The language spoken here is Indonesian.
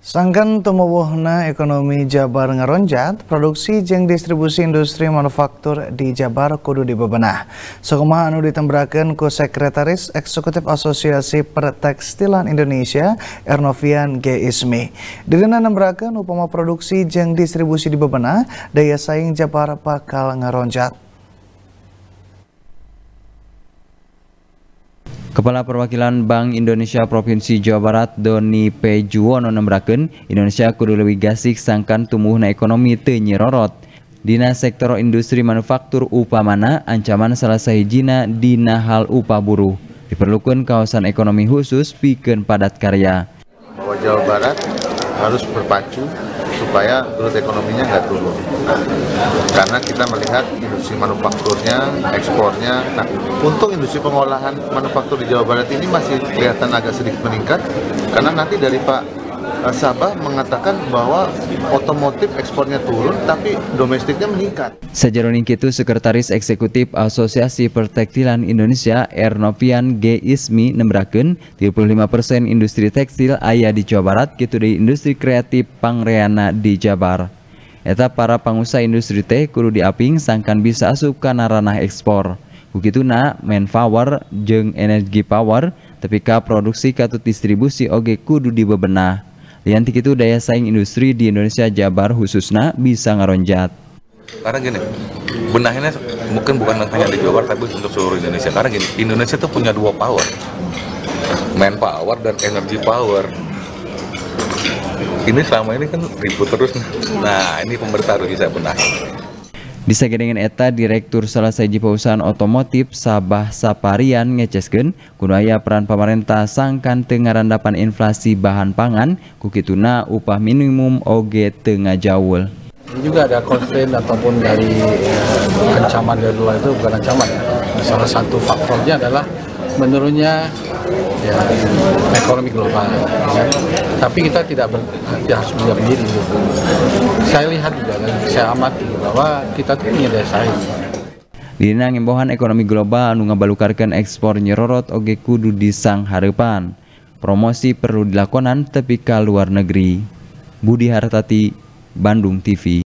Sangkan tumbuhna ekonomi Jabar ngaronjat, produksi jeung distribusi industri manufaktur di Jabar kudu dibebenah. Sakumaha anu ditembrakeun ku Sekretaris Eksekutif Asosiasi Pertekstilan Indonesia, Ernovian G. Ismi. Dirina nembrakeun upama produksi jeung distribusi dibebenah, daya saing Jabar bakal ngaronjat. Kepala Perwakilan Bank Indonesia Provinsi Jawa Barat Doni P. Juwono nembrakeun Indonesia kudu leuwih gasik sangkan tumbuhna ekonomi teu nyerorot. Dina sektor industri manufaktur upamana ancaman salah sahijina dina hal upah buruh. Diperlukeun kawasan ekonomi khusus pikeun padat karya. Bahwa Jawa Barat harus berpacu supaya growth ekonominya nggak turun. Nah, karena kita melihat industri manufakturnya, ekspornya. Nah, untuk industri pengolahan manufaktur di Jawa Barat ini masih kelihatan agak sedikit meningkat, karena nanti dari Pak Sabah mengatakan bahwa otomotif ekspornya turun, tapi domestiknya meningkat. Sajeroning kitu Sekretaris Eksekutif Asosiasi Pertekstilan Indonesia Ernovian G. Ismi nembrakeun 35% industri tekstil aya di Jawa Barat kitu deui industri kreatif pangreana di Jabar. Eta para pangusaha industri teh kudu diaping sangkan bisa asup kana ranah ekspor. Kukituna manpower jeung energi power tapi ka produksi katut distribusi oge kudu dibebenah. Lian ti kitu daya saing industri di Indonesia Jabar khususna bisa ngaronjat. Karena gini, benahnya mungkin bukan hanya di Jawa Barat tapi untuk seluruh Indonesia. Karena gini, Indonesia tuh punya dua power, manpower dan energy power. Ini selama ini kan ribut terus. Nah, ini pemerintah harus bisa benahi. Disagedengan eta Direktur salah sahiji perusahaan otomotif Sabah Saparian ngeceskeun kudu aya peran pamarentah sangkan teu ngarandapan inflasi bahan pangan kukituna upah minimum oge teu ngajaul. Ini juga ada constraint ataupun dari ancaman dari luar itu bukan ancaman ya. Salah satu faktornya adalah menurunnya ya, ekonomi global. Ya. Tapi kita tidak harus berdiam diri. Saya lihat juga dan saya amati bahwa kita tuh punya daya saing. Dina ngimbohan ekonomi global anu ngabalukarkeun ekspor nyerorot oge kudu disang hareupan. Promosi perlu dilakonan tepi ka luar negeri. Budi Hartati, Bandung TV.